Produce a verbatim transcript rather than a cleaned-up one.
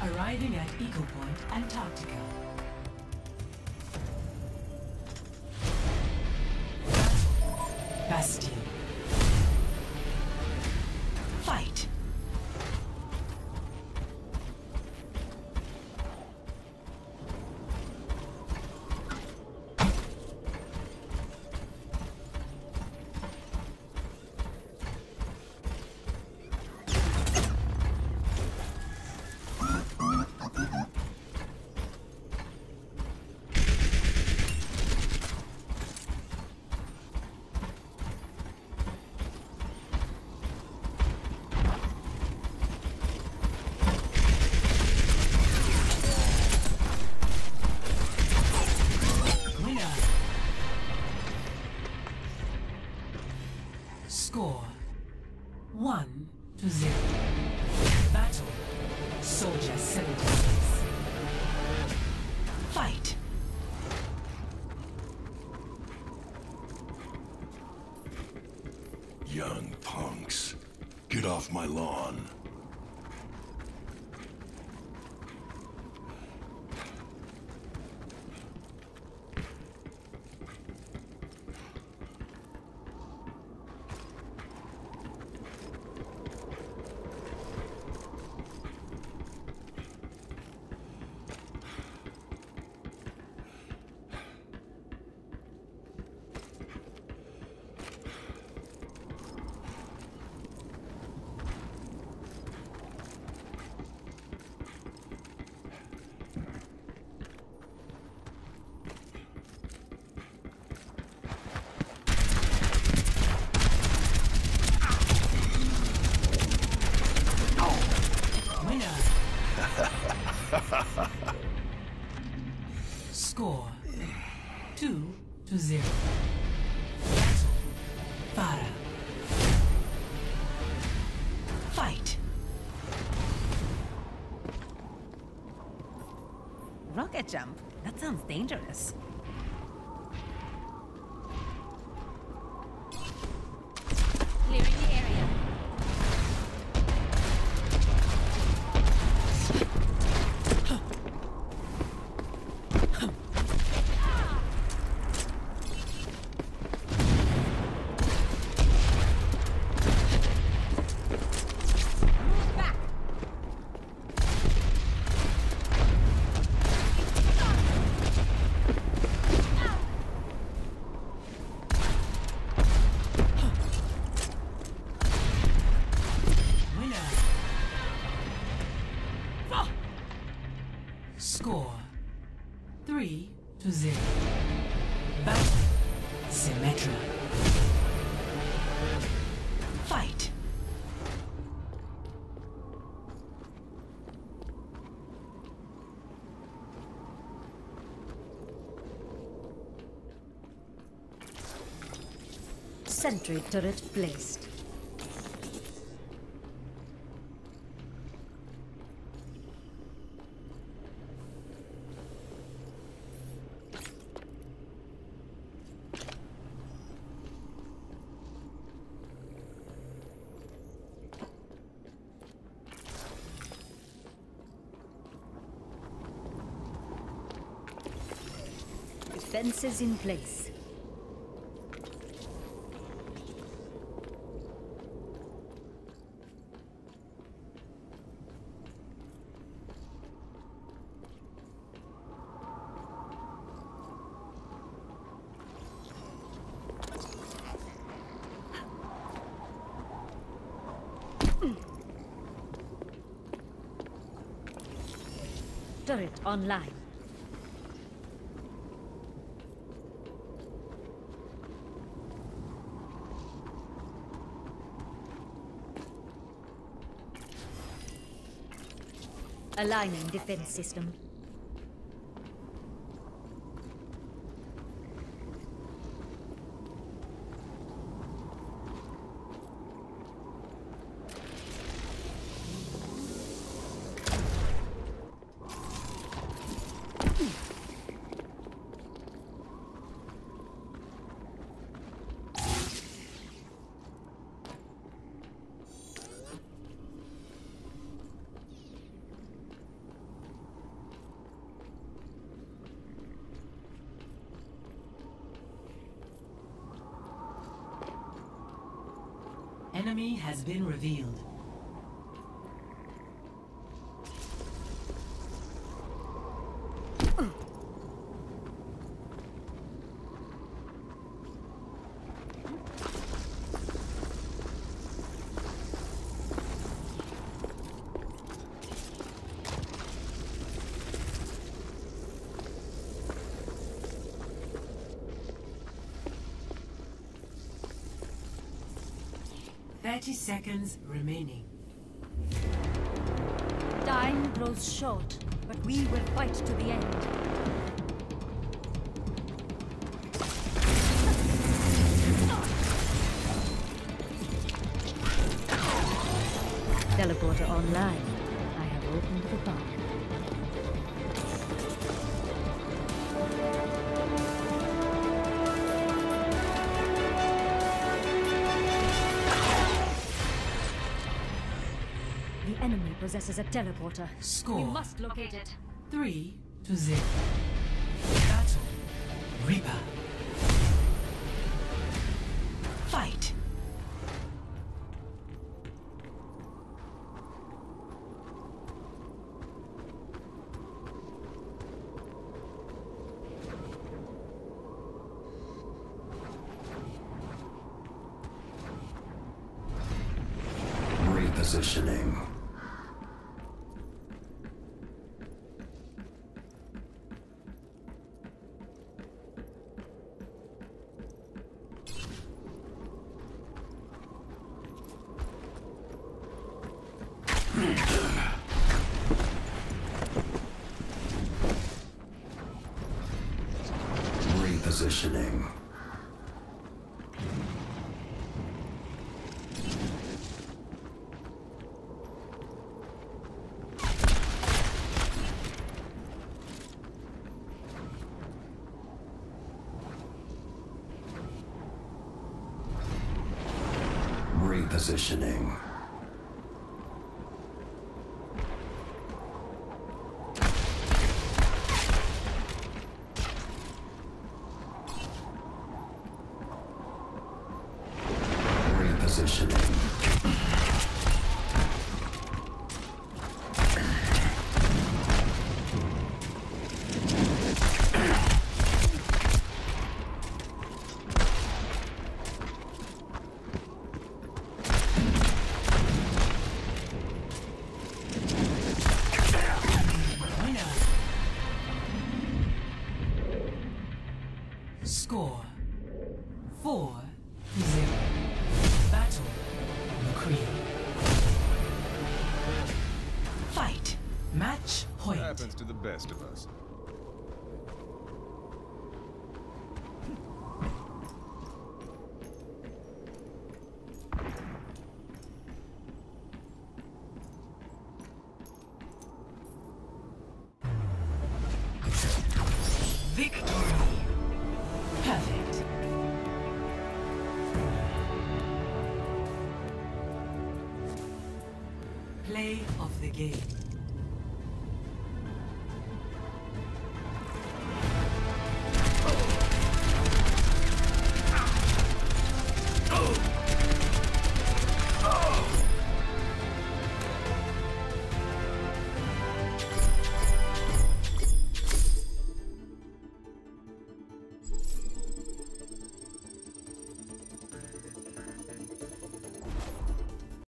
Arriving at Eco Point, Antarctica. Bastion. Fight. Score one to zero. Battle Soldier seventy-six. Fight. Young punks, get off my lawn. Score two to zero. Battle Farah. Fight. Rocket jump? That sounds dangerous. Clearing the area. Score three to zero. Battle Symmetra. Fight. Sentry turret placed. Defenses in place. Turret online. Aligning defense system. enemy has been revealed. Thirty seconds remaining. Time grows short, but we will fight to the end. Teleporter online. I have opened the door. The enemy possesses a teleporter. Score. We must locate it. Three to zero. Battle. Reaper. Fight. Repositioning. Repositioning. Repositioning. Repositioning. Winner. Score. Four to zero. Battle. McCree. Fight. Match point. Happens to the best of us. Victory. Perfect. Play of the game.